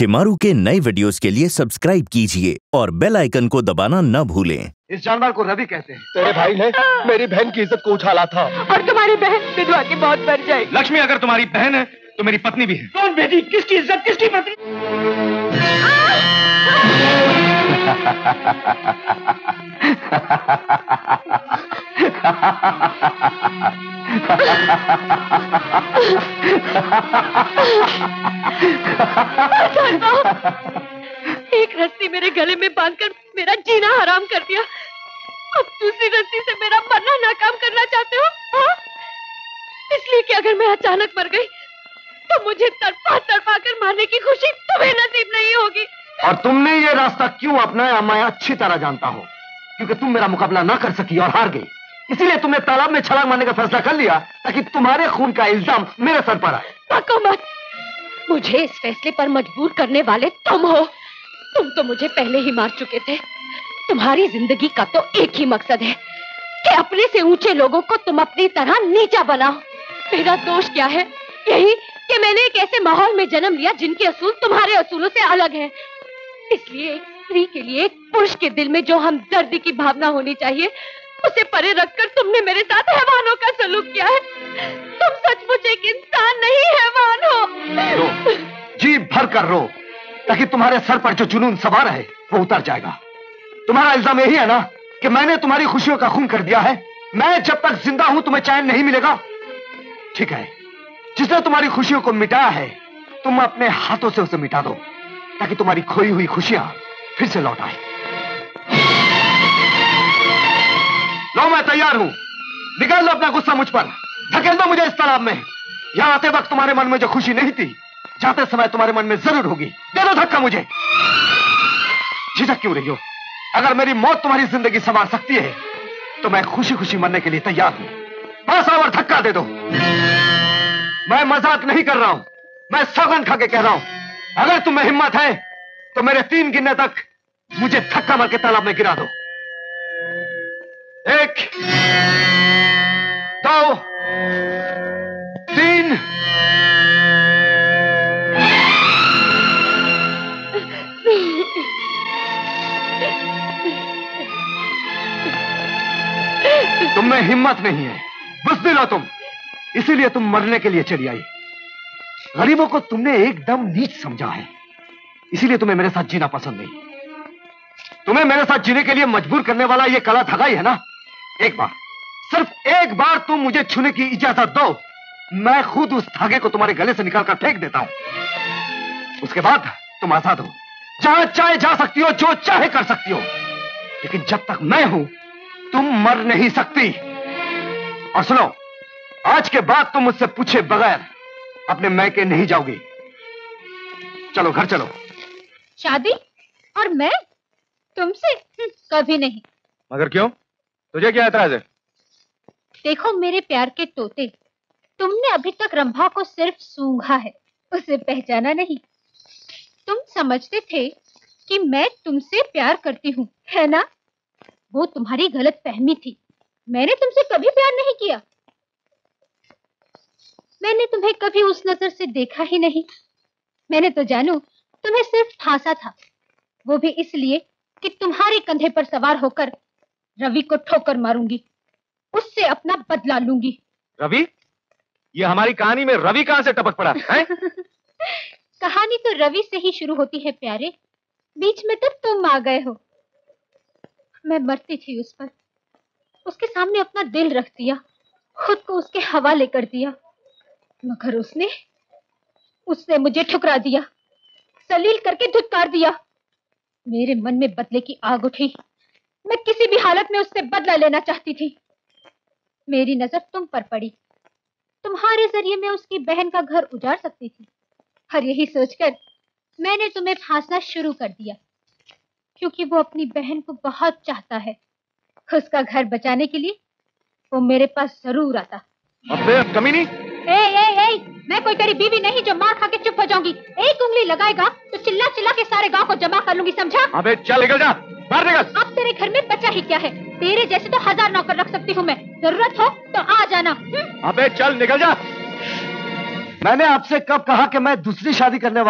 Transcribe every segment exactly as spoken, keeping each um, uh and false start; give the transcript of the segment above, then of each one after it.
शेमारू के नए वीडियोस के लिए सब्सक्राइब कीजिए और बेल आइकन को दबाना न भूलें। इस जानवर को रवि कहते हैं। तेरे भाई ने मेरी बहन की इज्जत को उछाला था और तुम्हारी बहन विधवा के बहुत मर जाएगी। लक्ष्मी अगर तुम्हारी बहन है तो मेरी पत्नी भी है। कौन बेटी? किसकी इज्जत, किसकी पत्नी? एक रस्सी मेरे गले में बांधकर मेरा जीना हराम कर दिया, अब दूसरी रस्सी से मेरा मरना नाकाम करना चाहते हो? हाँ? इसलिए कि अगर मैं अचानक मर गई तो मुझे तड़पा तड़पा कर मारने की खुशी तुम्हें नसीब नहीं होगी। और तुमने ये रास्ता क्यों अपनाया मैं अच्छी तरह जानता हूँ, क्योंकि तुम मेरा मुकाबला ना कर सकी और हार गई। इसीलिए तुमने तालाब में छलांग मारने का फैसला कर लिया ताकि तुम्हारे खून का इल्जाम मेरे सर पर आए। पक्को मत, मुझे इस फैसले पर मजबूर करने वाले तुम हो। तुम तो मुझे पहले ही मार चुके थे। तुम्हारी जिंदगी का तो एक ही मकसद है कि अपने से ऊंचे लोगों को तुम अपनी तरह नीचा बनाओ। मेरा दोष क्या है? यही कि मैंने एक ऐसे माहौल में जन्म लिया जिनके असूल तुम्हारे असूलों से अलग हैं। इसलिए एक स्त्री के लिए एक पुरुष के दिल में जो हमदर्दी की भावना होनी चाहिए उसे परे रखकर तुमने मेरे साथ हैवानों का सलूक किया है। तुम सचमुच एक इंसान नहीं, हैवान हो। रो, जी भर कर रो, ताकि तुम्हारे सर पर जो जुनून सवार है वो उतर जाएगा। तुम्हारा इल्जाम यही है ना कि मैंने तुम्हारी खुशियों का खून कर दिया है। मैं जब तक जिंदा हूं तुम्हें चैन नहीं मिलेगा। ठीक है, जिसने तुम्हारी खुशियों को मिटाया है तुम अपने हाथों से उसे मिटा दो ताकि तुम्हारी खोई हुई खुशियां फिर से लौट आए। लो, मैं तैयार हूं। निकाल लो अपना गुस्सा मुझ पर, धकेल दो मुझे इस तालाब में। यहां आते वक्त तुम्हारे मन में जो खुशी नहीं थी, जाते समय तुम्हारे मन में जरूर होगी। दे दो धक्का मुझे। झिझक क्यों रही हो? अगर मेरी मौत तुम्हारी जिंदगी संवार सकती है तो मैं खुशी खुशी मरने के लिए तैयार हूं। बस आओ और धक्का दे दो। मैं मजाक नहीं कर रहा हूं, मैं सौगंध खा के कह रहा हूं। अगर तुम्हें हिम्मत है तो मेरे तीन गिनने तक मुझे धक्का मार के तालाब में गिरा दो। एक, दो, तीन। तुम में हिम्मत नहीं है, बुज़दिल हो तुम, इसीलिए तुम मरने के लिए चली आई। गरीबों को तुमने एकदम नीच समझा है, इसीलिए तुम्हें मेरे साथ जीना पसंद नहीं। तुम्हें मेरे साथ जीने के लिए मजबूर करने वाला ये काला धागा ही है ना। एक बार, सिर्फ एक बार तुम मुझे छूने की इजाजत दो, मैं खुद उस धागे को तुम्हारे गले से निकालकर फेंक देता हूं। उसके बाद तुम आजाद हो, जहां चाहे जा सकती हो, जो चाहे कर सकती हो। लेकिन जब तक मैं हूं तुम मर नहीं सकती। और सुनो, आज के बाद तुम मुझसे पूछे बगैर अपने मैके नहीं जाओगी। चलो घर चलो। शादी? और मैं तुमसे? कभी नहीं। मगर क्यों? तुझे क्या एतराज है? देखो मेरे प्यार के तोते, तुमने अभी तक रंभा को सिर्फ सूंघा है, उसे पहचाना नहीं। तुम समझते थे कि मैं तुमसे प्यार करती हूँ, है ना? वो तुम्हारी गलत फहमी थी। मैंने तुमसे कभी प्यार नहीं किया। मैंने तुम्हें कभी उस नजर से देखा ही नहीं। मैंने तो जानू तुम्हें सिर्फ फांसा था, वो भी इसलिए कि तुम्हारे कंधे पर सवार होकर रवि को ठोकर मारूंगी, उससे अपना बदला लूंगी। रवि? ये हमारी कहानी में रवि कहां से टपक पड़ा है? कहानी तो रवि से ही शुरू होती है प्यारे, बीच में तो तुम आ गए हो। मैं मरती थी उस पर, उसके सामने अपना दिल रख दिया, खुद को उसके हवाले कर दिया, मगर उसने उसने मुझे ठुकरा दिया, सलील करके धुतकार दिया। मेरे मन में बदले की आग उठी। मैं किसी भी हालत में उससे बदला लेना चाहती थी। मेरी नजर तुम पर पड़ी, तुम्हारे जरिए मैं उसकी बहन का घर उजाड़ सकती थी, और यही सोचकर मैंने तुम्हें फांसना शुरू कर दिया, क्योंकि वो अपनी बहन को बहुत चाहता है। उसका घर बचाने के लिए वो मेरे पास जरूर आता। अबे कमीनी! ए, ए, ए, मैं कोई तेरी बीवी नहीं जो मार खा के चुप हो जाऊंगी। एक उंगली लगाएगा तो चिल्ला चिल्ला के सारे गांव को जमा कर लूंगी, समझा? अबे चल निकल जा, बाहर निकल। अब तेरे घर में बचा ही क्या है? तेरे जैसे तो हजार नौकर रख सकती हूँ मैं, जरूरत हो तो आ जाना। अबे चल निकल जा। मैंने आपसे कब कहा कि मैं दूसरी शादी करने वाला हूँ?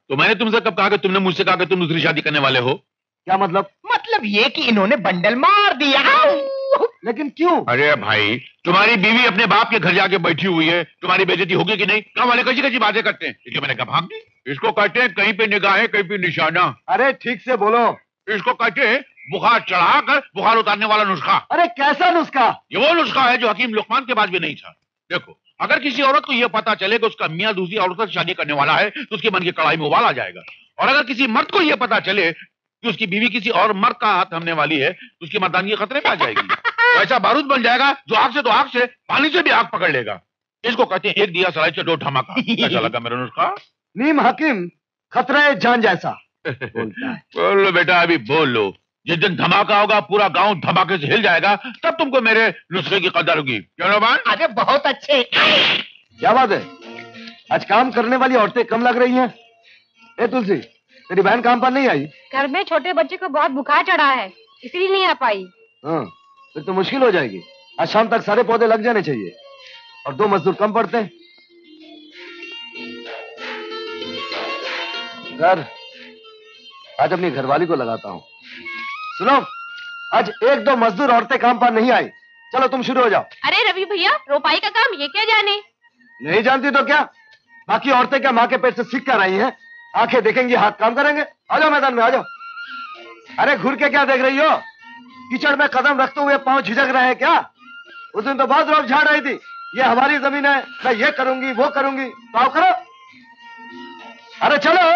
तो मैंने तुमसे कब कहा कि तुमने मुझसे कहा कि तुम दूसरी शादी करने वाले हो? क्या मतलब? मतलब ये कि इन्होंने बंडल मार दिया। लेकिन क्यों? अरे भाई, तुम्हारी बीवी अपने बाप के घर जाके बैठी हुई है, तुम्हारी बेइज्जती होगी कि नहीं? गाँव वाले कच्ची कच्ची बातें करते हैं, इसलिए मैंने कहा भाग गई। इसको कहते हैं कहीं पे निगाहें कहीं पे निशाना। अरे ठीक से बोलो। इसको कहते हैं बुखार चढ़ाकर बुखार उतारने वाला नुस्खा। अरे कैसा नुस्खा? ये वो नुस्खा है जो हकीम लुकमान के पास भी नहीं था। देखो, अगर किसी औरत को यह पता चले कि उसका मियां दूसरी औरत से शादी करने वाला है तो उसके मन की कड़ाई में उबाल आ जाएगा। और अगर किसी मर्द को यह पता चले कि उसकी बीवी किसी और मर्द का हाथ थामने वाली है तो उसकी मर्दानगी खतरे में आ जाएगी। तो ऐसा बारूद बन जाएगा जो आग से तो आग से, पानी से भी आग पकड़ लेगा। इसको कहते हैं एक दिया सराय से दो धमाका। कैसा लगा मेरा नुस्खा? नीम हकीम खतरे जान जैसा बोलता है। बोलो बेटा, अभी बोल लो। जिस दिन धमाका होगा पूरा गांव धमाके से हिल जाएगा, तब तुमको मेरे नुस्खे की कदर होगी। क्यों नौबान? अरे बहुत अच्छे। क्या बात है, आज काम करने वाली औरतें कम लग रही हैं। ए तुलसी, तेरी बहन काम पर नहीं आई? घर में छोटे बच्चे को बहुत बुखार चढ़ा है, इसलिए नहीं आ पाई। हाँ, फिर तो मुश्किल हो जाएगी। आज शाम तक सारे पौधे लग जाने चाहिए और दो मजदूर कम पड़ते हैं। घर आज अपनी घरवाली को लगाता हूँ। सुनो, आज एक दो मजदूर औरतें काम पर नहीं आई। चलो तुम शुरू हो जाओ। अरे रवि भैया, रोपाई का काम ये क्या जाने? नहीं जानती तो क्या, बाकी औरतें क्या माँ के पेट से सीख कर आई हैं? आंखें देखेंगी, हाथ काम करेंगे। आ जाओ मैदान में, आ जाओ। अरे घूर के क्या देख रही हो? कीचड़ में कदम रखते हुए पांव झिझक रहे हैं क्या? उस दिन तो बहुत रोक झाड़ रही थी, ये हमारी जमीन है, मैं ये करूंगी वो करूंगी। तो आओ करो। अरे चलो।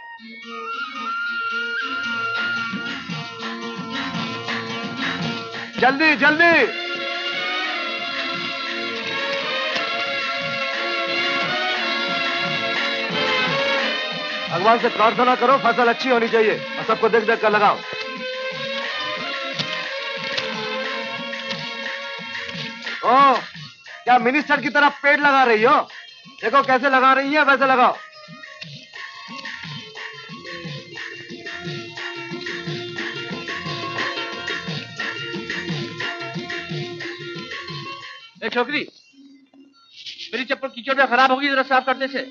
जल्दी जल्दी। भगवान से प्रार्थना करो फसल अच्छी होनी चाहिए और सबको देख देख कर लगाओ। ओ, क्या मिनिस्टर की तरफ पेड़ लगा रही हो? देखो कैसे लगा रही है, वैसे लगाओ। ए छोकरी, मेरी चप्पल कीचड़ में खराब होगी, जरा साफ करने से।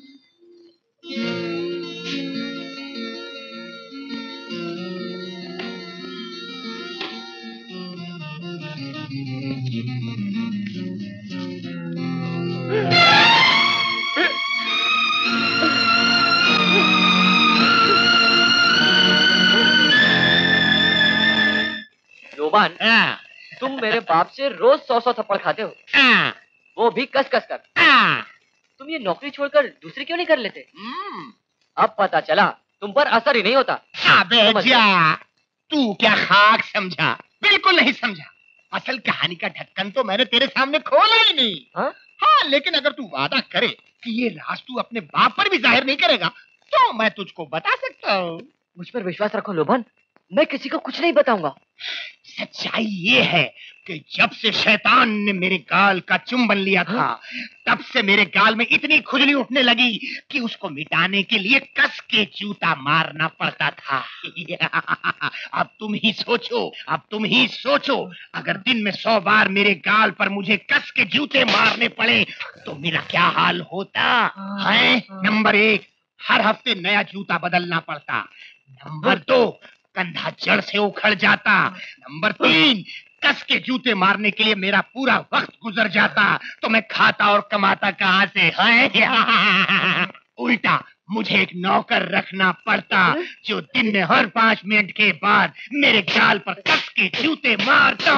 लोबान, तुम मेरे बाप से रोज सौ सौ थप्पड़ खाते हो, वो भी कस कस कर। तुम ये नौकरी छोड़कर दूसरी क्यों नहीं कर लेते? अब पता चला तुम पर असर ही नहीं होता। अबे जा, तू क्या खाक समझा? बिल्कुल नहीं समझा। असल कहानी का ढक्कन तो मैंने तेरे सामने खोला ही नहीं। हाँ? हाँ, लेकिन अगर तू वादा करे कि ये राज तू अपने बाप पर भी जाहिर नहीं करेगा तो मैं तुझको बता सकता हूँ। मुझ पर विश्वास रखो लोबान, मैं किसी को कुछ नहीं बताऊंगा। सच्चाई ये है कि जब से शैतान ने मेरे गाल का चुंबन लिया था, तब से मेरे गाल में इतनी खुजली उठने लगी कि उसको मिटाने के लिए कस के जूता मारना पड़ता था। अब तुम ही सोचो, अब तुम ही सोचो, अगर दिन में सौ बार मेरे गाल पर मुझे कस के जूते मारने पड़े तो मेरा क्या हाल होता है? नंबर एक, हर हफ्ते नया जूता बदलना पड़ता। नंबर दो, कंधा जड़ से उखड़ जाता। नंबर तीन, कस के जूते मारने के लिए मेरा पूरा वक्त गुजर जाता तो मैं खाता और कमाता कहां से है? उल्टा मुझे एक नौकर रखना पड़ता जो दिन में हर पांच मिनट के बाद मेरे गाल पर कस के जूते मारता।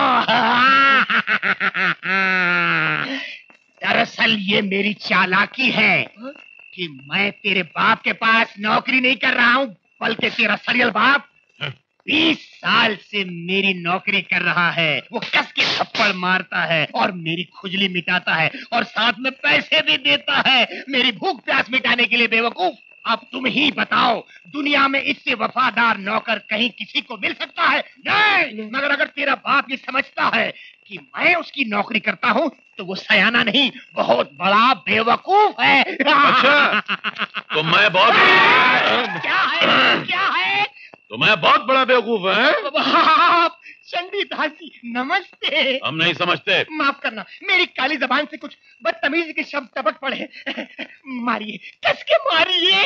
दरअसल ये मेरी चालाकी है कि मैं तेरे बाप के पास नौकरी नहीं कर रहा हूँ, बल्कि तेरा सरियल बाप बीस साल से मेरी नौकरी कर रहा है। वो कस के थप्पड़ मारता है और मेरी खुजली मिटाता है और साथ में पैसे भी देता है मेरी भूख प्यास मिटाने के लिए। बेवकूफ, अब तुम ही बताओ, दुनिया में इससे वफादार नौकर कहीं किसी को मिल सकता है? नहीं। मगर अगर तेरा बाप ये समझता है कि मैं उसकी नौकरी करता हूँ तो वो सयाना नहीं, बहुत बड़ा बेवकूफ है। अच्छा, तो मैं बहुत क्या है? क्या है? तो मैं बहुत बड़ा बेवकूफ है। बाप, चंडी दासी नमस्ते। हम नहीं समझते। माफ करना, मेरी काली जबान से कुछ बदतमीजी के शब्द टपक पड़े। मारिए, कस के मारिए।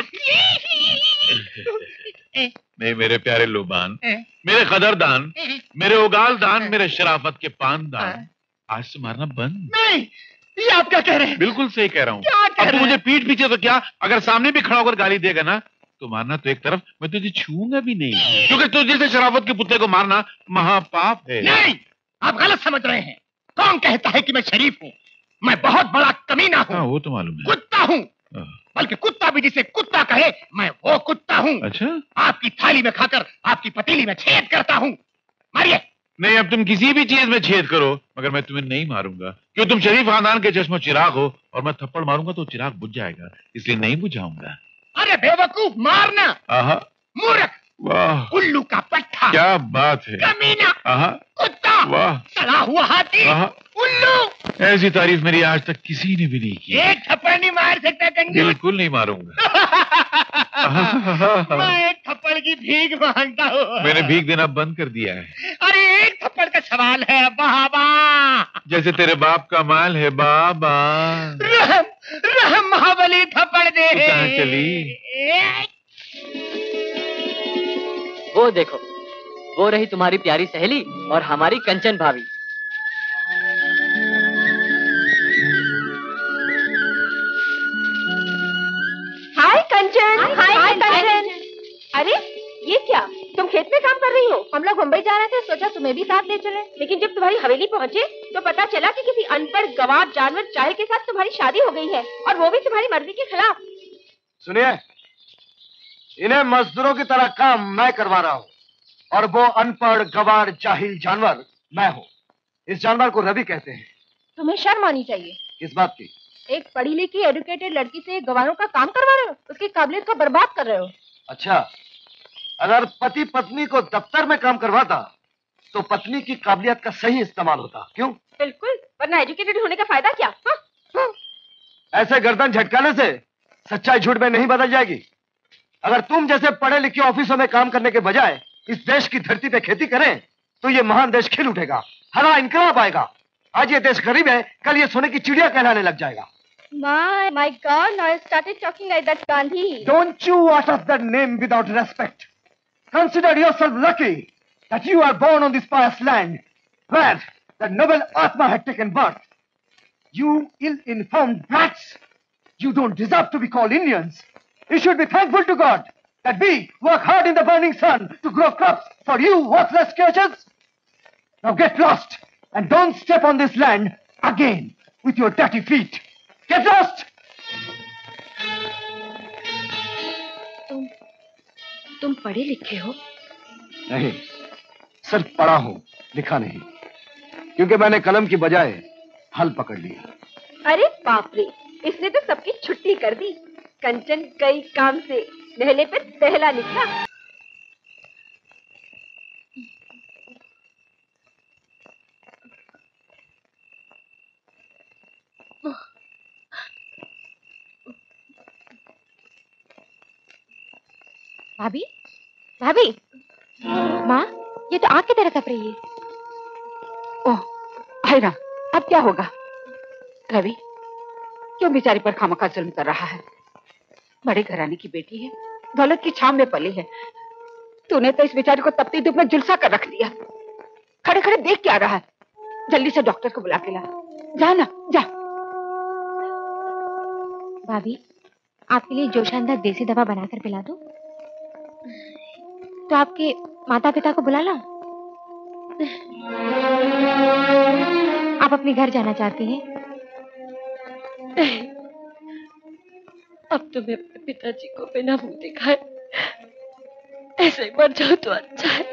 नहीं मेरे प्यारे लोबान, मेरे कदरदान, मेरे उगालदान, मेरे शराफत के पानदान, आज से मारना बंद। नहीं, ये आप क्या कह रहे हैं? बिल्कुल सही कह रहा हूँ। क्या कह अब रहे तू मुझे पीठ पीछे तो क्या, अगर सामने भी खड़ा होकर गाली देगा ना तो मारना तो एक तरफ, मैं तुझे छूंगा भी नहीं, क्योंकि तू जैसे शराफत के पुतले को मारना महापाप है। नहीं, आप गलत समझ रहे हैं। कौन कहता है कि मैं शरीफ हूँ? मैं बहुत बड़ा कमीना हूँ। हाँ, वो तो मालूम है। कुत्ता हूँ, बल्कि कुत्ता भी जिसे कुत्ता कहे, मैं वो कुत्ता हूँ। अच्छा? आपकी थाली में खाकर आपकी पतीली में छेद करता हूँ। मारिए। नहीं, अब तुम किसी भी चीज में छेद करो मगर मैं तुम्हें नहीं मारूंगा, क्यों तुम शरीफ खानदान के चश्मो चिराग हो, और मैं थप्पड़ मारूंगा तो चिराग बुझ जाएगा, इसलिए नहीं बुझाऊंगा। अरे बेवकूफ, मारना। आहा, मूर्ख, वाह, उल्लू का पट्टा, क्या बात है, कमीना, आहा, कुत्ता, वाह, सड़ा हुआ हाथी, आहा, उल्लू। ऐसी तारीफ मेरी आज तक किसी ने भी नहीं की। एक थप्पड़ नहीं मार सकता कंजूस। बिल्कुल नहीं मारूंगा। मैं एक थप्पड़ की भीख मांगता हूँ। मैंने भीख देना बंद कर दिया है। अरे एक थप्पड़ का सवाल है बाबा। जैसे तेरे बाप का माल है बाबा। रहम, रहम महाबली, थप्पड़ दे। तू कहाँ चली? वो देखो, वो रही तुम्हारी प्यारी सहेली और हमारी कंचन भाभी। हाय कंचन। हाय कंचन। अरे ये क्या, तुम खेत में काम कर रही हो? हम लोग मुंबई जा रहे थे, सोचा तुम्हें भी साथ ले चले, लेकिन जब तुम्हारी हवेली पहुँचे तो पता चला कि किसी अनपढ़ गवार जानवर चाय के साथ तुम्हारी शादी हो गई है, और वो भी तुम्हारी मर्जी के खिलाफ। सुनिए, इन्हें मजदूरों की तरह काम मैं करवा रहा हूँ, और वो अनपढ़ गवार जाहिल जानवर मैं हूँ। इस जानवर को रवि कहते हैं। तुम्हें शर्म आनी चाहिए। किस बात की? एक पढ़ी लिखी एडुकेटेड लड़की से गवारों का काम करवा रहे हो, उसकी काबिलियत को बर्बाद कर रहे हो। अच्छा, अगर पति पत्नी को दफ्तर में काम करवाता तो पत्नी की काबिलियत का सही इस्तेमाल होता। क्यों? बिल्कुल, वरना एजुकेटेड होने का फायदा क्या? हा? हा? ऐसे गर्दन झटकाने से सच्चाई झूठ में नहीं बदल जाएगी। अगर तुम जैसे पढ़े लिखे ऑफिसों में काम करने के बजाय इस देश की धरती पे खेती करें तो ये महान देश खिल उठेगा, हरा इनकलाब आएगा। आज ये देश गरीब है, कल ये सोने की चिड़िया कहलाने लग जाएगा। My, my God, now I started talking like that Gandhi. Don't you utter that name without respect. Consider yourself lucky that you are born on this pious land where the noble Atma had taken birth. You ill-informed brats, you don't deserve to be called Indians. You should be thankful to God that we work hard in the burning sun to grow crops for you worthless creatures. Now get lost and don't step on this land again with your dirty feet. Get lost! तुम तुम पढ़े लिखे हो? नहीं, सिर्फ पढ़ा हूं, लिखा नहीं, क्योंकि मैंने कलम की बजाय हल पकड़ लिया। अरे बाप रे, इसने तो सबकी छुट्टी कर दी। कंचन कई काम से नहले पे पहला निकला। भाभी, भाभी, माँ, ये तो आग की तरह तप रही है। ओह, हायरा, अब क्या होगा? रवि, क्यों बेचारी पर खामखा जुल्म कर रहा है? बड़े घराने की बेटी है, दौलत की छांव में पली है। तूने तो इस बेचारी को तपती धूप में झुलसा कर रख दिया। खड़े खड़े देख क्या रहा है? जल्दी से डॉक्टर को बुला के ला। जा ना, जा। भाभी, आपके लिए जो शानदार देसी दवा बनाकर पिला दूं? तो आपके माता पिता को बुला लाऊं? आप अपने घर जाना चाहती हैं? अब तो मैं अपने पिताजी को बिना मुंह दिखाए ऐसे ही मर जाऊं तो अच्छा है।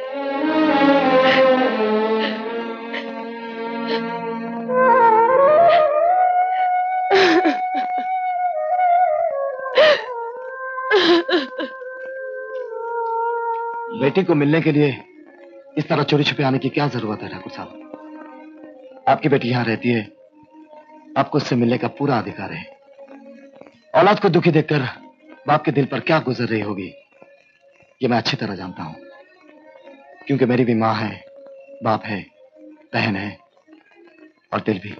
बेटी को मिलने के लिए इस तरह चोरी छुपे आने की क्या जरूरत है ठाकुर साहब? आपकी बेटी यहां रहती है, आपको उससे मिलने का पूरा अधिकार है। औलाद को दुखी देखकर बाप के दिल पर क्या गुजर रही होगी ये मैं अच्छी तरह जानता हूं, क्योंकि मेरी भी मां है बाप है, बहन है और दिल भी।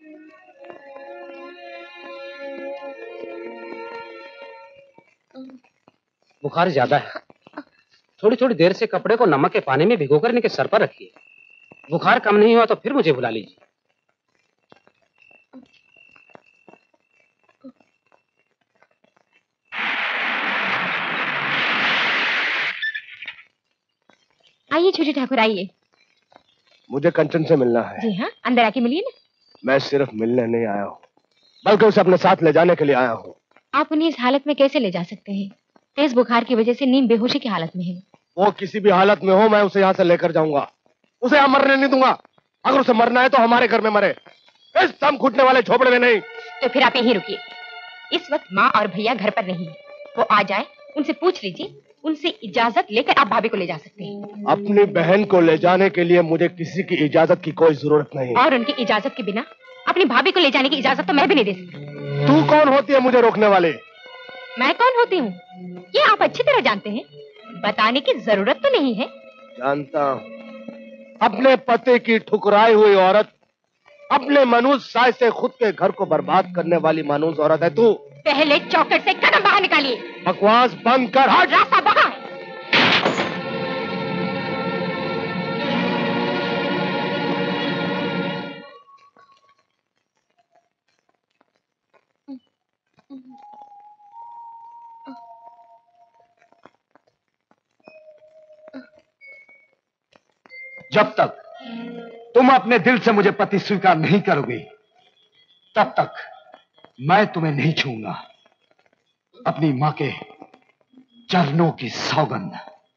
बुखार ज्यादा है, थोड़ी थोड़ी देर से कपड़े को नमक के पानी में भिगो कर इनके सर पर रखिए। बुखार कम नहीं हुआ तो फिर मुझे बुला लीजिए। आइए छोटे ठाकुर, आइए। मुझे कंचन से मिलना है। जी हाँ, अंदर आके मिलिए ना। मैं सिर्फ मिलने नहीं आया हूँ, बल्कि उसे अपने साथ ले जाने के लिए आया हूँ। आप उन्हें इस हालत में कैसे ले जा सकते हैं? तेज बुखार की वजह से नीम बेहोशी की हालत में है। वो किसी भी हालत में हो, मैं उसे यहाँ से लेकर जाऊंगा। उसे यहाँ मरने नहीं दूंगा। अगर उसे मरना है तो हमारे घर में मरे, इस दम घुटने वाले झोपड़े में नहीं। तो फिर आप यहीं रुकिए। इस वक्त माँ और भैया घर पर नहीं है, वो आ जाए, उनसे पूछ लीजिए। उनसे इजाजत लेकर आप भाभी को ले जा सकते हैं। अपनी बहन को ले जाने के लिए मुझे किसी की इजाजत की कोई जरूरत नहीं। और उनकी इजाजत के बिना अपनी भाभी को ले जाने की इजाजत तो मैं भी नहीं दे सकती। तू कौन होती है मुझे रोकने वाले? मैं कौन होती हूँ ये आप अच्छी तरह जानते हैं, बताने की जरूरत तो नहीं है। जानता हूँ। अपने पति की ठुकराई हुई औरत, अपने मनुष्य साय से खुद के घर को बर्बाद करने वाली मानूस औरत है तू। पहले चौकट से कदम बाहर निकालिए। बकवास बंद कर, हट। रास्ता बाहर। जब तक तुम अपने दिल से मुझे पति स्वीकार नहीं करोगे, तब तक मैं तुम्हें नहीं छूंगा। अपनी मां के चरणों की सौगंध।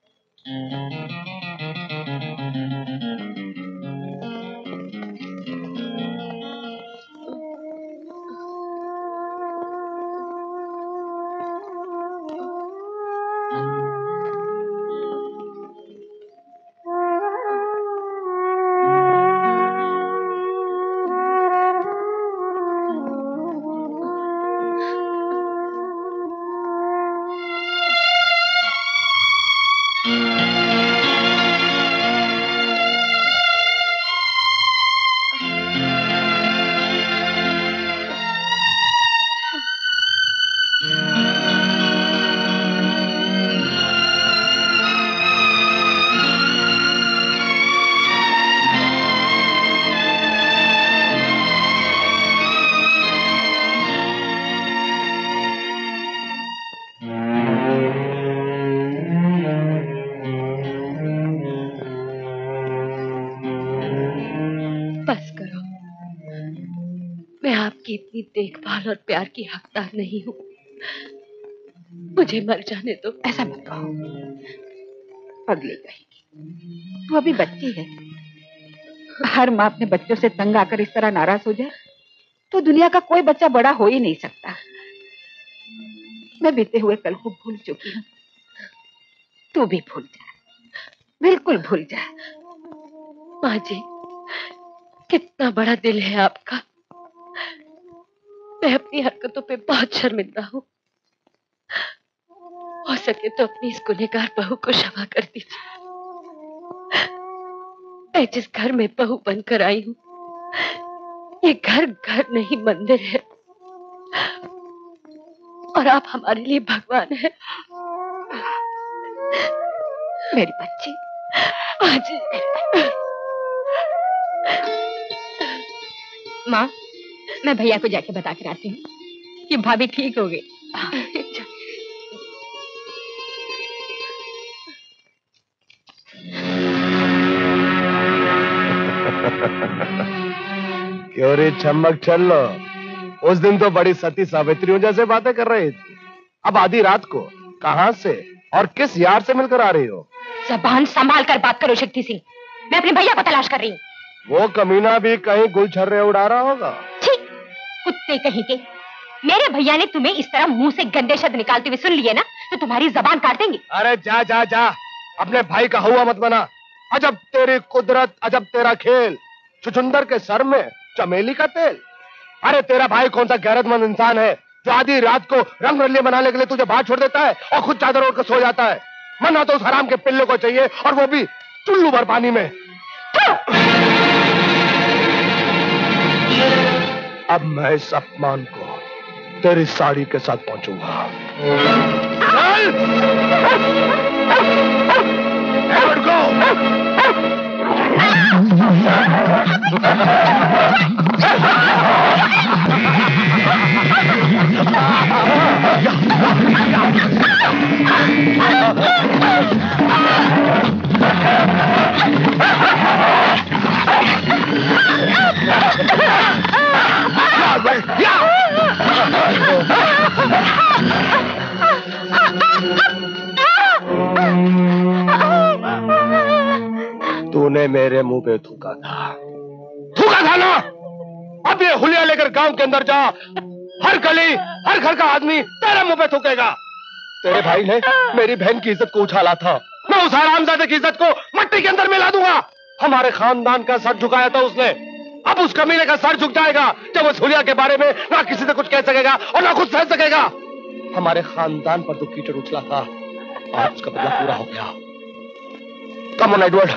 इतनी देखभाल और प्यार की हकदार नहीं हूँ, मुझे मर जाने दो। ऐसा मत कहो, पगली कहेगी। वो अभी बच्ची है। हर माँ अपने बच्चों से तंग आकर इस तरह नाराज हो जाए तो दुनिया का कोई बच्चा बड़ा हो ही नहीं सकता। मैं बीते हुए कल को भूल चुकी हूँ, तू भी भूल जा, बिल्कुल भूल जा। माँ जी, कितना बड़ा दिल है आपका। मैं अपनी हरकतों पे बहुत शर्मिंदा हूँ। हो सके तो अपनी इस गुनहगार बहू को क्षमा कर दीजिए। मैं जिस घर में बहू बनकर आई हूँ, ये घर घर नहीं मंदिर है, और आप हमारे लिए भगवान हैं। मेरी बच्ची, आज माँ, मैं भैया को जाके बता कर आती हूँ कि भाभी ठीक हो गई। क्यों रे चमक चलो, उस दिन तो बड़ी सती सावित्रियों जैसे बातें कर रही थी, अब आधी रात को कहां से और किस यार से मिलकर आ रही हो? ज़बान संभाल कर बात करो शक्ति सिंह, मैं अपने भैया को तलाश कर रही हूँ। वो कमीना भी कहीं गुलछर्रे उड़ा रहा होगा। ठीक, कुत्ते कहीं के। मेरे भैया ने तुम्हें इस तरह मुंह से गंदे शब्द निकालते हुए सुन लिए ना, तो तुम्हारी जबान काट देंगे। अरे जा जा जा, अपने भाई का हुआ मत बना। अजब तेरी कुदरत, अजब तेरा खेल। छुछुंदर के सर में चमेली का तेल। अरे तेरा भाई कौन सा गैरतमंद इंसान है जो आधी रात को रंग रलिए बनाने के लिए तुझे बाहर छोड़ देता है और खुद चादर ओढ़ कर सो जाता है। मना तो उस हराम के पिल्ले को चाहिए, और वो भी चुल्लू भर पानी में। अब मैं इस अपमान को तेरी साड़ी के साथ पहुंचूंगा। चल! Ever go! तूने मेरे मुंह पे थूका था, थूका था ना? अब ये हुलिया लेकर गांव के अंदर जा, हर गली हर घर का आदमी तेरे मुंह पे थूकेगा। तेरे भाई ने मेरी बहन की इज्जत को उछाला था, मैं उस हरामजादे की इज्जत को मट्टी के अंदर मिला दूंगा। हमारे खानदान का सर झुकाया था उसने, अब उस कमीने का सर झुक जाएगा जब उस हुलिया के बारे में ना किसी से कुछ कह सकेगा और ना खुद सह सकेगा। हमारे खानदान पर तो कीचड़ उछला था, आज उसका बदला पूरा हो गया। Come on Edward.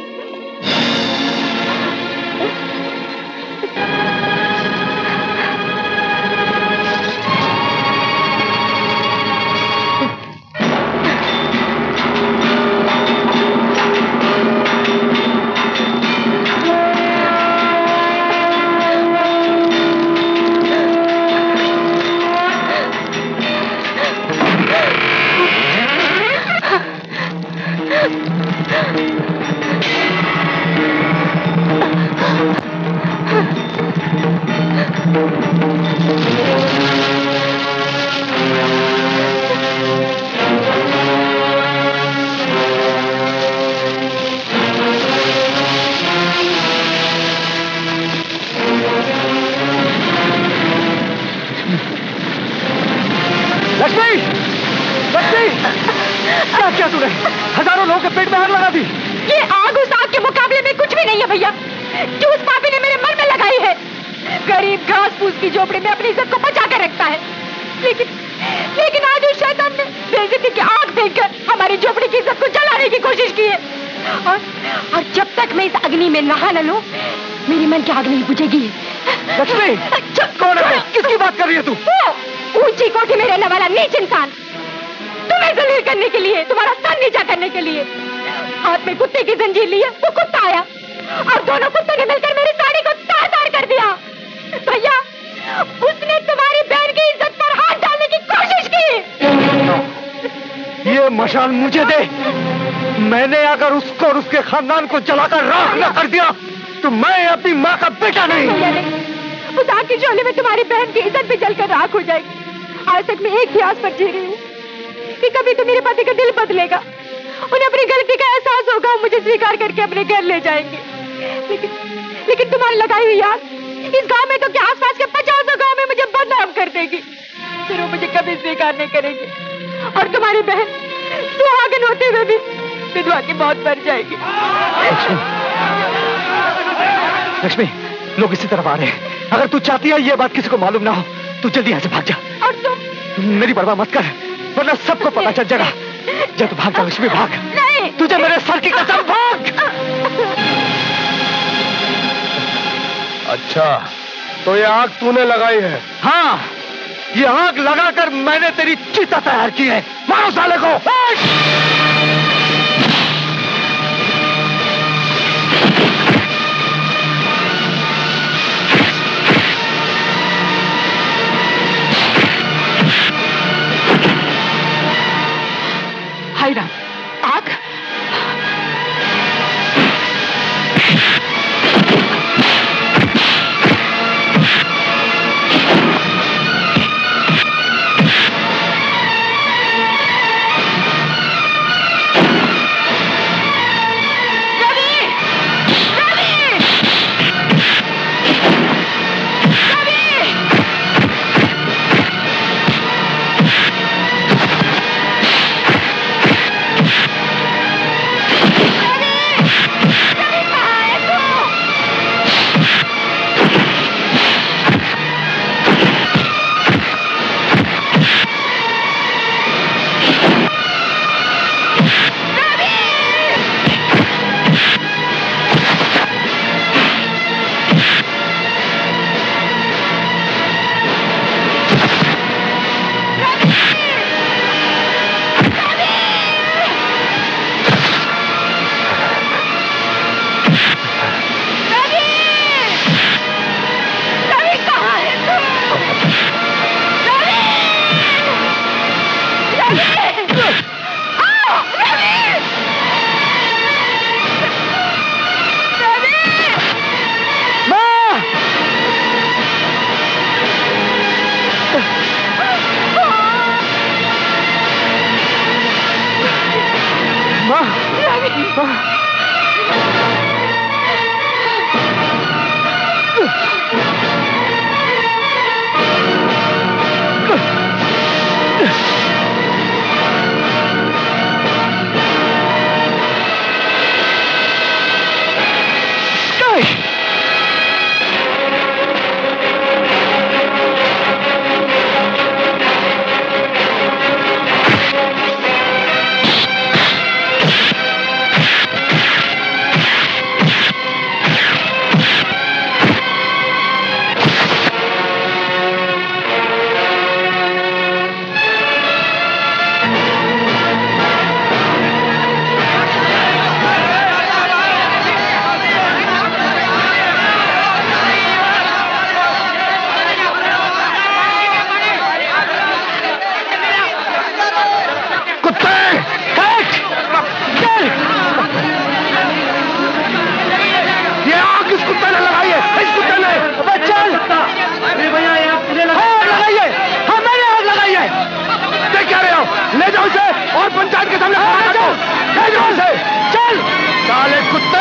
हजारों लोगों के पेट में आग लगा दी। ये आग उस आग के मुकाबले में कुछ भी नहीं है भैया, जो उस पापी ने मेरे मन में लगाई है। गरीब घास फूस की झोपड़ी में अपनी इज्जत को बचा कर रखता है, लेकिन लेकिन आज उस शैतान ने बेइज्जती की आग फेंककर हमारी झोपड़ी की इज्जत को जलाने की कोशिश की है। और, और जब तक मैं इस अग्नि में नहा न लूं, मेरी मन की आग नहीं बुझेगी। लक्ष्मी, कौन है? किसकी बात कर रही है तू? वो ऊंची कोठी में रहने वाला नीच इंसान, तुम्हें जलील करने के लिए, तुम्हारा सर नीचा करने के लिए हाथ में कुत्ते की जंजीर ली है। वो कुत्ता आया और दोनों कुत्तों ने मिलकर मेरी साड़ी को तार-तार कर दिया। भैया, उसने तुम्हारी बहन की इज्जत पर हाथ डालने की कोशिश की। ये मशाल मुझे दे, मैंने अगर उसको और उसके खानदान को जलाकर राख न कर दिया तो मैं अपनी माँ का बेटा नहीं। भैया नहीं, उस आग की शोले में तुम्हारी बहन की इज्जत भी जलकर राख हो जाएगी। आज तक मैं एक ही आस पर जी रही हूँ कि कभी तो मेरे पति का दिल बदलेगा, उन्हें अपनी गलती का एहसास होगा, मुझे स्वीकार करके अपने घर ले जाएंगे। लेकिन लेकिन तुम्हारी लगाई हुई आग इस गांव में तो क्या आसपास के पचासों गांव में मुझे बदनाम कर देगी, फिर वो मुझे कभी स्वीकार नहीं करेगी और तुम्हारी बहन सुहागन होते हुए भी विधवा की मौत मर जाएगी। लक्ष्मी, लोग इसी तरफ आ रहे हैं, अगर तू चाहती है ये बात किसी को मालूम ना हो तो जल्दी यहाँ से भाग जा। और तुम? मेरी परवाह मत कर, वरना सबको पता चल जाएगा। जब तू भाग जा लक्ष्मी, भाग। नहीं। तुझे मेरे सर की कसम, भाग। अच्छा, तो ये आग तूने लगाई है? हाँ, ये आग लगाकर मैंने तेरी चिता तैयार की है। मारो साले को। हाय राम, आग। माँ, ले जाओ इसे और पंचायत के सामने ले जाओ, ले जाओ इसे। चल साले कुत्ते।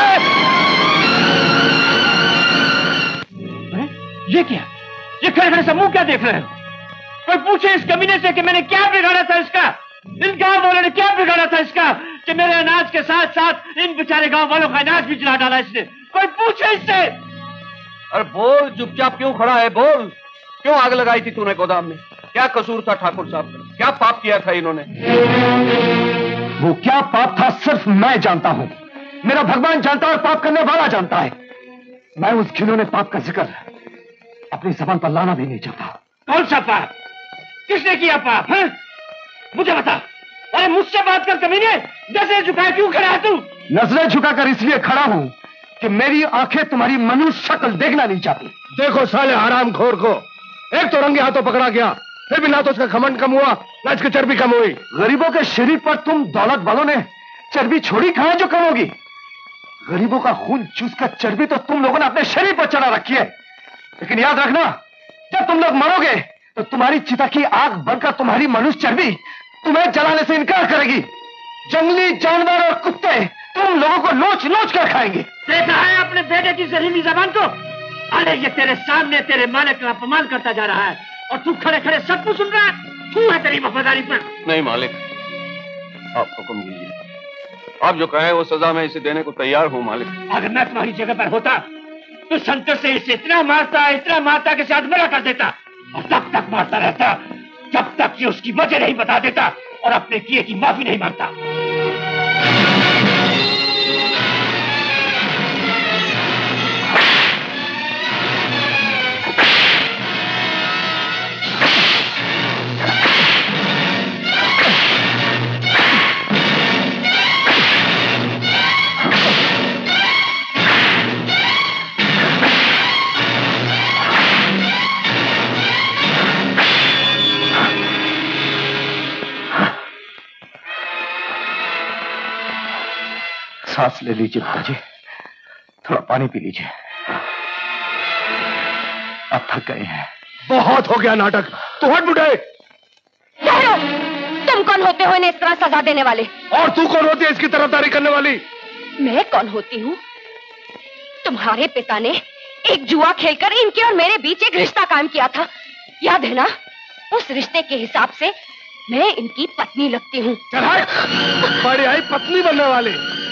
ये क्या, ये खड़े खड़े सब मुंह क्या देख रहे हो? कोई पूछे इस कमीने से कि मैंने क्या बिगाड़ा था इसका? इन गांव वालों ने क्या बिगाड़ा था इसका कि मेरे अनाज के साथ साथ इन बेचारे गांव वालों का अनाज भी जला डाला इसने? कोई पूछे इससे? अरे बोल, चुपचाप क्यों खड़ा है? बोल, क्यों आग लगाई थी तूने गोदाम में? क्या कसूर था ठाकुर साहब का? क्या पाप किया था इन्होंने? वो क्या पाप था सिर्फ मैं जानता हूं, मेरा भगवान जानता है और पाप करने वाला जानता है। मैं उस घिनौने पाप का जिक्र अपनी जबान पर लाना भी नहीं चाहता। कौन सा पाप? किसने किया पाप है? मुझे बता। अरे मुझसे बात कर कमीने, नजरें झुकाए क्यों खड़ा है तू? नजरें झुकाकर इसलिए खड़ा हूं कि मेरी आंखें तुम्हारी मनुष्य शक्ल देखना नहीं चाहती। देखो साले हरामखोर को, एक तो रंगे हाथों पकड़ा गया, फिर भी ना तो उसका घमंड कम हुआ ना इसकी चर्बी कम हुई। गरीबों के शरीर पर तुम दौलत वालों ने चर्बी छोड़ी कहां जो कम होगी? गरीबों का खून चूसकर चर्बी तो तुम लोगों ने अपने शरीर पर चढ़ा रखी है। लेकिन याद रखना, जब तुम लोग मरोगे तो तुम्हारी चिता की आग बनकर तुम्हारी मनुष्य चर्बी तुम्हें जलाने से इनकार करेगी। जंगली जानवर और कुत्ते तुम लोगों को लोच लोच कर खाएंगे। देखा है अपने बेटे की जहरीली जबान को? अरे ये तेरे सामने तेरे मालिक का अपमान करता जा रहा है और तू खड़े खड़े सब कुछ सुन रहा है। तू है तेरी वफादारी पर? नहीं मालिक, आप हुक्म दीजिए, आप जो कहें वो सजा मैं इसे देने को तैयार हूँ मालिक। अगर मैं तुम्हारी जगह पर होता तो संतोष से इसे इतना मारता इतना मारता कि शायद मेरा कर देता, और तब तक मारता रहता जब तक ये उसकी वजह नहीं बता देता और अपने किए की माफी नहीं मांगता। सांस ले लीजिए पिताजी, थोड़ा पानी पी लीजिए, अब थक गए हैं। बहुत हो गया नाटक, तू हट बुढ़े। तुम कौन होते हो इन्हें इस तरह सजा देने वाले? और तू कौन होती है इसकी तरफदारी करने वाली? मैं कौन होती हूँ? तुम्हारे पिता ने एक जुआ खेलकर इनके और मेरे बीच एक रिश्ता कायम किया था, याद है ना? उस रिश्ते के हिसाब से मैं इनकी पत्नी लगती हूँ। बड़ी आई पत्नी बनने वाली।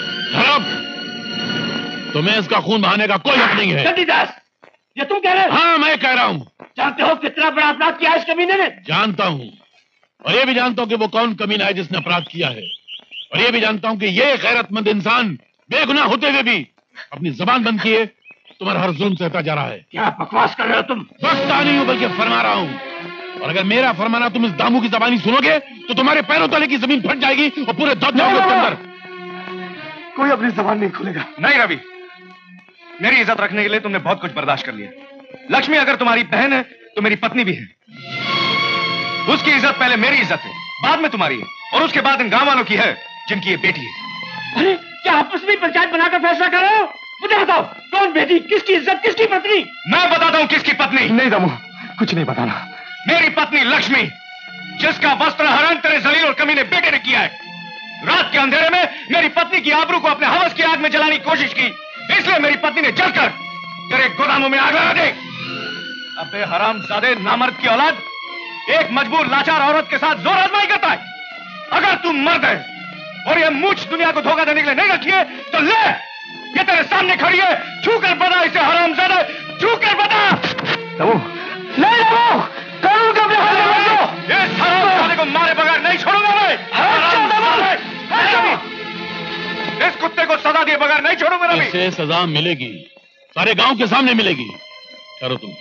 तुम्हें इसका खून बहाने का कोई हक नहीं है। चंडीदास, ये तुम कह रहे हो? हाँ मैं कह रहा हूँ। जानते हो कितना बड़ा अपराध किया है इस कमीने ने? जानता हूँ, और ये भी जानता हूँ कि वो कौन कमीना है जिसने अपराध किया है, और ये भी जानता हूँ कि ये गैरतमंद इंसान बेगुनाह होते हुए भी अपनी जबान बंद किए तुम्हारा हर जुल्म सहता जा रहा है। क्या बकवास कर रहे हो तुम? बकता नहीं हूँ बल्कि फरमा रहा हूँ, और अगर मेरा फरमाना तुम इस दामू की जबानी सुनोगे तो तुम्हारे पैरों तले की जमीन फट जाएगी और पूरे दौड़ जाओगे उसके अंदर। कोई अपनी जबान नहीं खोलेगा। नहीं रवि, मेरी इज्जत रखने के लिए तुमने बहुत कुछ बर्दाश्त कर लिया। लक्ष्मी अगर तुम्हारी बहन है तो मेरी पत्नी भी है। उसकी इज्जत पहले मेरी इज्जत है, बाद में तुम्हारी है, और उसके बाद इन गांव वालों की है जिनकी ये बेटी है। अरे क्या आपस में पंचायत बनाकर फैसला कर रहे हो? मुझे बताओ, कौन बेटी, किसकी इज्जत, किसकी पत्नी? मैं बताता हूँ किसकी पत्नी। नहीं दमू, कुछ नहीं बताना। मेरी पत्नी लक्ष्मी, जिसका वस्त्र हरण तेरे जलील और कमीने बेटे ने किया है। रात के अंधेरे में मेरी पत्नी की आबरू को अपने हवस की आग में जलाने की कोशिश की, इसलिए मेरी पत्नी ने जलकर तेरे गोदामों में आग लगा दी। अबे हरामजादे नामर्द की औलाद, एक मजबूर लाचार औरत के साथ जोर आजमाई करता है। अगर तुम मर्द है और ये मूछ दुनिया को धोखा देने के लिए नहीं रखी है तो ले, ये तेरे सामने खड़ी है, छू कर बता इसे हरामजादे, छू कर बता। नहीं नहीं, कानून का अपने हाथ में मत लो। इस हरामजादे को मारे बगैर नहीं छोड़ूंगा मैं। इस कुत्ते को सजा दिए बगैर नहीं छोड़ूंगा रवि। इसे सजा मिलेगी, सारे गांव के सामने मिलेगी। ठहरो तुम,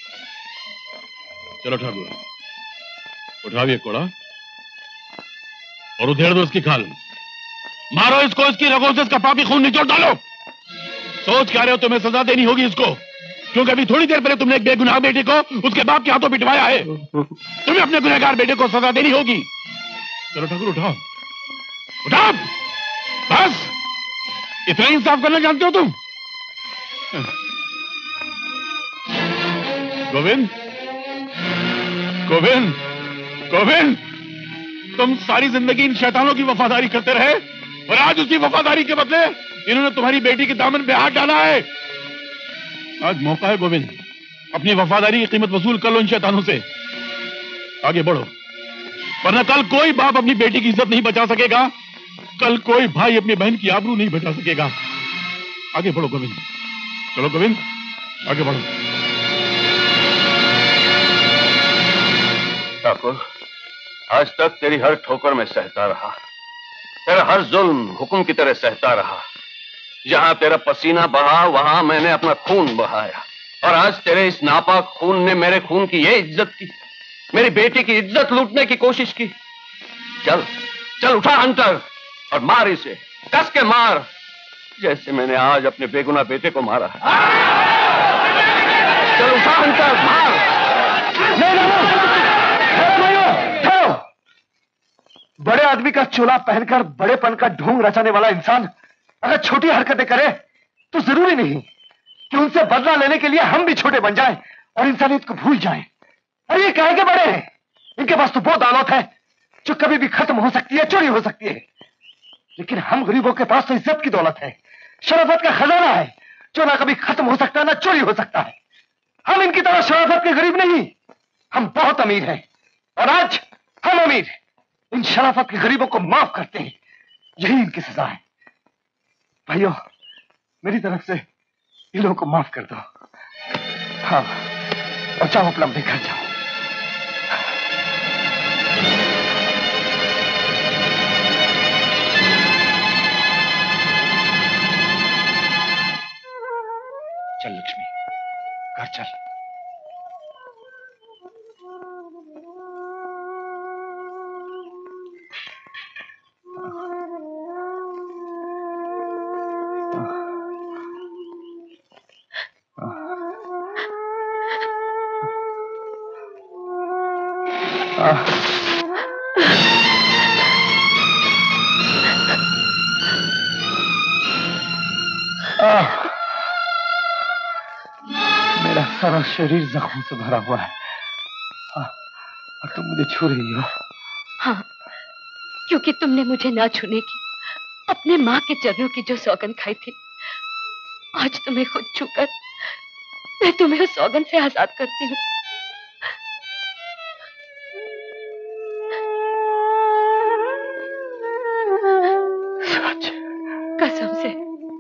चलो ठाकुर, उठाओ ये कोड़ा और उधेड़ दो इसकी खाल। मारो इसको, इसकी रगों से इसका पापी खून निचोड़ डालो। सोच क्या रहे हो, तुम्हें सजा देनी होगी इसको, क्योंकि अभी थोड़ी देर पहले तुमने एक बेगुनाह बेटे को उसके बाप के हाथों पिटवाया है। तुम्हें अपने गुनहगार बेटे को सजा देनी होगी। चलो ठाकुर उठाओ, उठाओ, बस इतना इंसाफ करना जानते हो तुम। गोविंद, गोविंद, गोविंद, तुम सारी जिंदगी इन शैतानों की वफादारी करते रहे और आज उसी वफादारी के बदले इन्होंने तुम्हारी बेटी के दामन पे हाथ डाला है। आज मौका है गोविंद, अपनी वफादारी की कीमत वसूल कर लो इन शैतानों से। आगे बढ़ो, वरना कल कोई बाप अपनी बेटी की इज्जत नहीं बचा सकेगा, कल कोई भाई अपनी बहन की आबरू नहीं बचा सकेगा। आगे बढ़ो गोविंद, चलो गोविंद आगे बढ़ो। ठाकुर, आज तक तेरी हर ठोकर में सहता रहा, तेरा हर जुल्म हुक्म की तरह सहता रहा। जहां तेरा पसीना बहा वहां मैंने अपना खून बहाया, और आज तेरे इस नापाक खून ने मेरे खून की ये इज्जत की, मेरी बेटी की इज्जत लूटने की कोशिश की। चल चल उठा हंटर और मार इसे, कस के मार, जैसे मैंने आज अपने बेगुनाह बेटे को मारा है। चल उठा हंटर, मार। नहीं नहीं, बड़े आदमी का चोला पहनकर बड़ेपन का ढोंग रचाने वाला इंसान अगर छोटी हरकतें करे तो जरूरी नहीं कि उनसे बदला लेने के लिए हम भी छोटे बन जाएं और इंसानियत को भूल जाएं। अरे ये काहे के बड़े हैं, इनके पास तो बहुत दौलत है जो कभी भी खत्म हो सकती है, चोरी हो सकती है, लेकिन हम गरीबों के पास तो इज्जत की दौलत है, शराफत का खजाना है जो ना कभी खत्म हो सकता ना चोरी हो सकता है। हम इनकी तरह शराफत के गरीब नहीं, हम बहुत अमीर हैं और आज हम अमीर इन शराफत के गरीबों को माफ करते हैं, यही इनकी सजा है। भाइयों, मेरी तरफ से इन लोगों को माफ कर दो। हाँ, और जाओ अपना अपने घर जाओ। चल लक्ष्मी, घर चल। मेरा सारा शरीर जख्मों से भरा हुआ है और तुम मुझे छू रही हो। हाँ, क्योंकि तुमने मुझे ना छूने की अपने माँ के चरणों की जो सौगंध खाई थी, आज तुम्हें खुद छूकर मैं तुम्हें उस सौगंध से आजाद करती हूँ। सच? कसम से।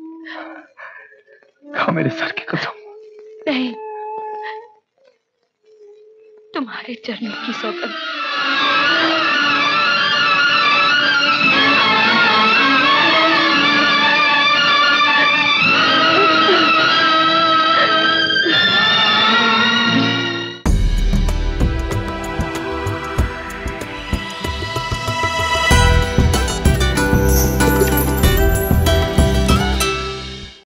खा मेरे सर की कसम। नहीं, तुम्हारे चरणों की सौगंध।